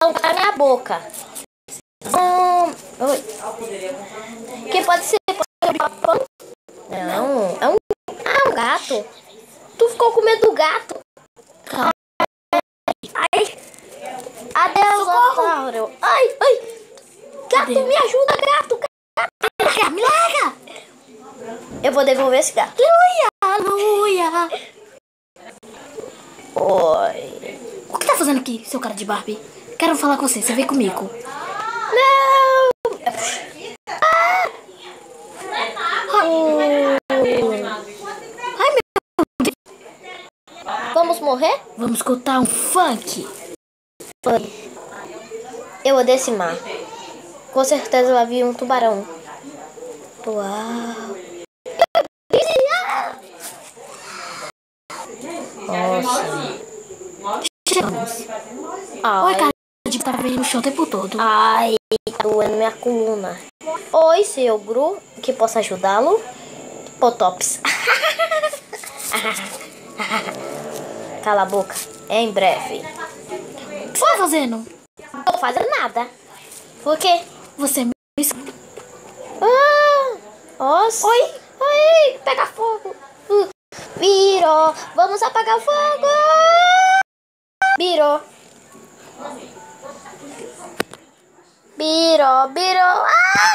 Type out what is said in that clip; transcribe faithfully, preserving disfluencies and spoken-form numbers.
na minha boca. Hum, oi. Que pode ser? Pode ser papão? Não, é um, ah, um gato. Tu ficou com medo do gato? Ai, adeus, Otário. Ai, ai. Gato, adeus. Me ajuda, gato. Gato. Me larga. Eu vou devolver esse gato. Aleluia, aleluia. Oi. O que tá fazendo aqui, seu cara de Barbie? Quero falar com você, você vem comigo. Não. Ah. Hum. Ai, meu Deus. Vamos morrer? Vamos escutar um funk. Eu vou decimar. Com certeza vai vir um tubarão. Uau. Nossa. Chegamos. Ai. Oi, cara de tá vendo no chão o tempo todo. Ai, tá doendo minha coluna. Oi, seu Gru, que posso ajudá-lo? Potops. Cala a boca. É em breve. O que você tá fazendo? Não tô fazendo nada. Por quê? Você me... Ah, nossa. Oi. Oi, pega fogo. Uh, virou. Vamos apagar o fogo. Virou. Virou, virou. Ah!